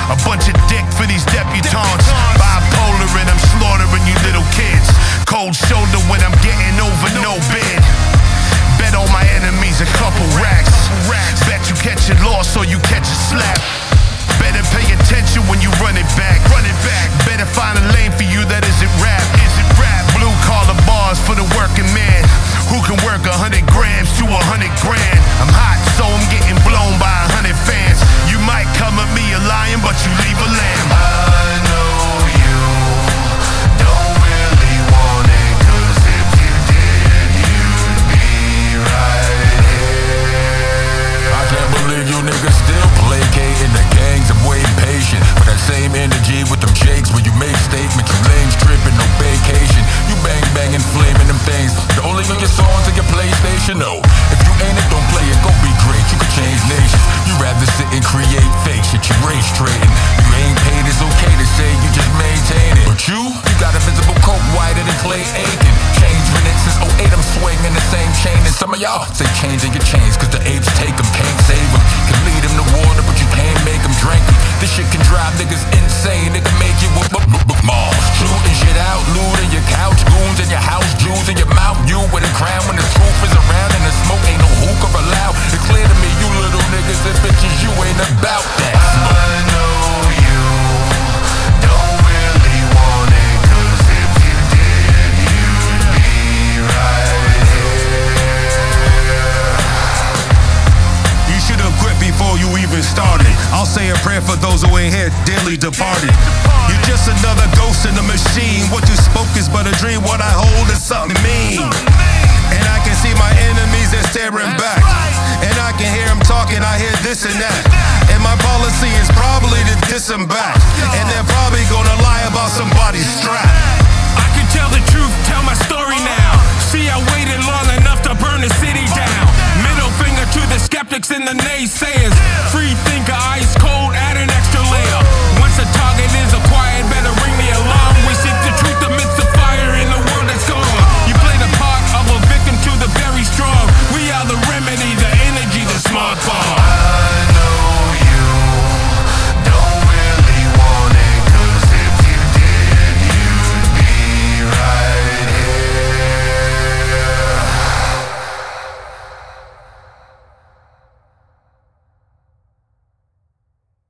A bunch of dick for these debutantes. Bipolar and I'm slaughtering you little kids. Cold shoulder when I'm getting over no bid. Bet on my enemies a couple racks. Bet you catch it lost or you catch a slap. Better pay attention when you run it back. Better find a lane for you that isn't rap. Blue collar bars for the working man who can work 100 grams to 100 grand. I'm hot, so I'm getting blown by 100 fans. You might come at me a lion, but you leave a lamb. I know you don't really want it, 'cause if you did, you'd be right here. I can't believe you niggas still placating the gangs. I'm way patient for that same energy with them jakes. When you make statements, you lames tripping, no vacation. You bang banging, flaming them things. The only on your songs and your PlayStation. No, if you ain't it, don't play it. Go be great. You can change nations. You rather sit and create fake shit. You race trading. You ain't paid. It's okay to say you just maintain it. But you got a visible coat whiter than Clay Aiken. Change minutes since 08. I'm swinging the same chain. And some of y'all say changing your chains 'cause the apes take them, can't save them. Can lead them to water, but you can't make them drink them. This shit can drive niggas insane. It can make you mall. Shooting shit out, looting your couch, goons in your house, jewels in your mouth. You with a crown when the truth is around and the smoke ain't no hookah allowed. It's clear to me, you little niggas and bitches, you ain't about that. I know you don't really want it, 'cause if you did, you'd be right here. You should have quit before you even started. I'll say a prayer for those who ain't here, dearly departed. You're just another ghost in the machine. What you spoke is but a dream. What I hold is something mean. And I can see my enemies, they're staring back. And I can hear them talking, I hear this and that. And my policy is probably to diss them back. And they're probably gonna lie about somebody's strap. I can tell the truth, tell my story now. See, I waited long enough to burn the city down. Middle finger to the skeptics and the naysayers.